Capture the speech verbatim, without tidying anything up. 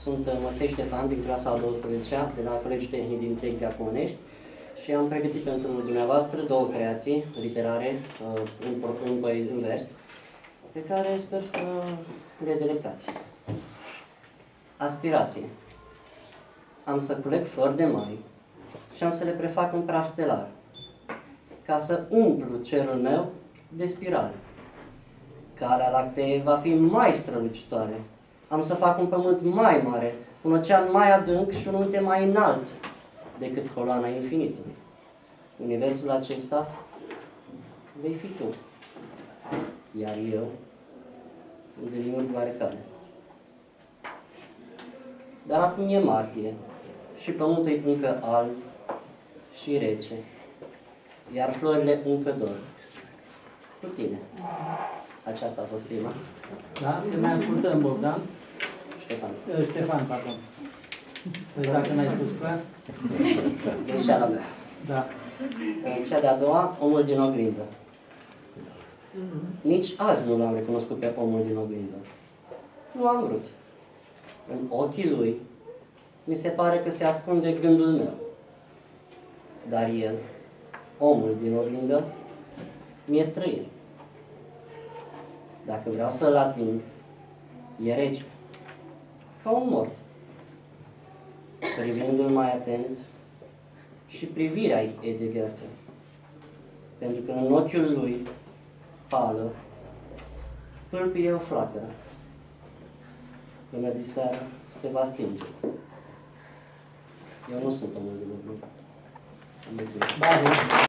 Sunt Măței Ștefan din clasa a douăsprezecea de la Colegiul Tehnic din Trei Diaconești și am pregătit pentru dumneavoastră două creații literare în, în, în, în vers, pe care sper să le delectați. Aspirație. Am să culeg flori de mai și am să le prefac în praf stelar, ca să umplu cerul meu de spirale. Calea lactee va fi mai strălucitoare. Am să fac un pământ mai mare, un ocean mai adânc și un munte mai înalt decât coloana infinitului. Universul acesta vei fi tu, iar eu din urmă oarecare. Dar acum e martie și pământul e încă alb și rece, iar florile încă dor. Cu tine. Aceasta a fost prima. Da? Te mai ascultăm, Bogdan. Ștefan. Ștefan, pardon. Păi dacă n-ai spus clar? Greșeala mea. Da. Cea de-a doua, omul din oglindă. Nici azi nu l-am recunoscut pe omul din oglindă. Nu am vrut. În ochii lui mi se pare că se ascunde gândul meu. Dar el, omul din oglindă, mi-e străin. Dacă vreau să-l ating, e rece, ca un mort. Privindu-l mai atent, și privirea e de viață. Pentru că în ochiul lui, pală, pâlpâie o flacără. Până diseară se va stinge. Eu nu sunt omul din oglindă. Mulțumesc.